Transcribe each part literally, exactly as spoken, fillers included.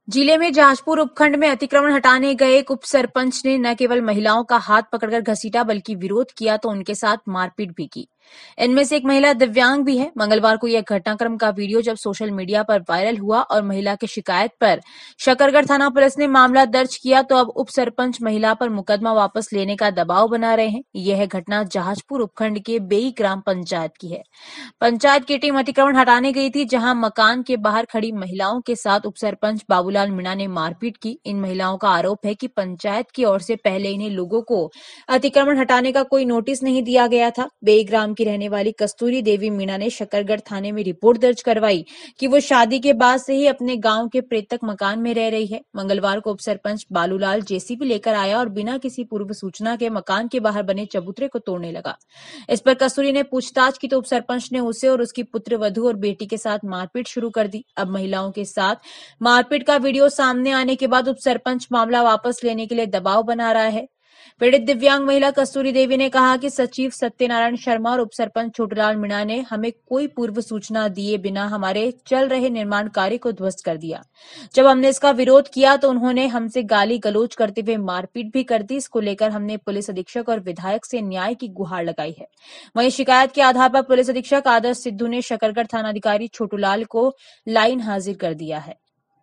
जिले में जहाजपुर उपखंड में अतिक्रमण हटाने गए एक उप सरपंच ने न केवल महिलाओं का हाथ पकड़कर घसीटा बल्कि विरोध किया तो उनके साथ मारपीट भी की। इनमें से एक महिला दिव्यांग भी है। मंगलवार को यह घटनाक्रम का वीडियो जब सोशल मीडिया पर वायरल हुआ और महिला की शिकायत पर शकरगढ़ थाना पुलिस ने मामला दर्ज किया तो अब उप सरपंच महिला पर मुकदमा वापस लेने का दबाव बना रहे हैं। यह घटना जहाजपुर उपखंड के बेई ग्राम पंचायत की है। पंचायत की टीम अतिक्रमण हटाने गई थी, जहां मकान के बाहर खड़ी महिलाओं के साथ उप सरपंच बाबूलाल मीणा ने मारपीट की। इन महिलाओं का आरोप है कि पंचायत की ओर से पहले इन्हें लोगों को अतिक्रमण हटाने का कोई नोटिस नहीं दिया गया था। बेई ग्राम की रहने वाली कस्तूरी देवी मीणा ने शकरगढ़ थाने में रिपोर्ट दर्ज करवाई कि वो शादी के बाद से ही अपने गांव के प्रेतक मकान में रह रही है। मंगलवार को उप सरपंच बालूलाल जेसीबी लेकर आया और बिना किसी पूर्व सूचना के मकान के बाहर बने चबूतरे को तोड़ने लगा। इस पर कस्तूरी ने पूछताछ की तो उप सरपंच ने उसे और उसकी पुत्र वधू और बेटी के साथ मारपीट शुरू कर दी। अब महिलाओं के साथ मारपीट का वीडियो सामने आने के बाद उप सरपंच मामला वापस लेने के लिए दबाव बना रहा है। पीड़ित दिव्यांग महिला कस्तूरी देवी ने कहा कि सचिव सत्यनारायण शर्मा और उप सरपंच छोटूलाल मीणा ने हमें कोई पूर्व सूचना दिए बिना हमारे चल रहे निर्माण कार्य को ध्वस्त कर दिया। जब हमने इसका विरोध किया तो उन्होंने हमसे गाली गलौज करते हुए मारपीट भी कर दी। इसको लेकर हमने पुलिस अधीक्षक और विधायक से न्याय की गुहार लगाई है। वहीं शिकायत के आधार पर पुलिस अधीक्षक आदर्श सिद्धू ने शकरगढ़ थानाधिकारी छोटूलाल को लाइन हाजिर कर दिया है।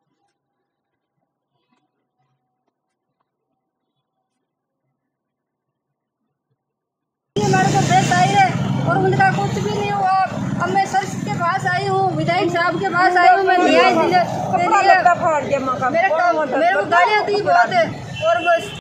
मेरे को बेस आई है और उनका कुछ भी नहीं हुआ। अब मैं सर के पास आई हूँ, विधायक साहब के पास आई हूँ, मैं न्याय दिले मेरे को गालियाँ दी बहुत है और बस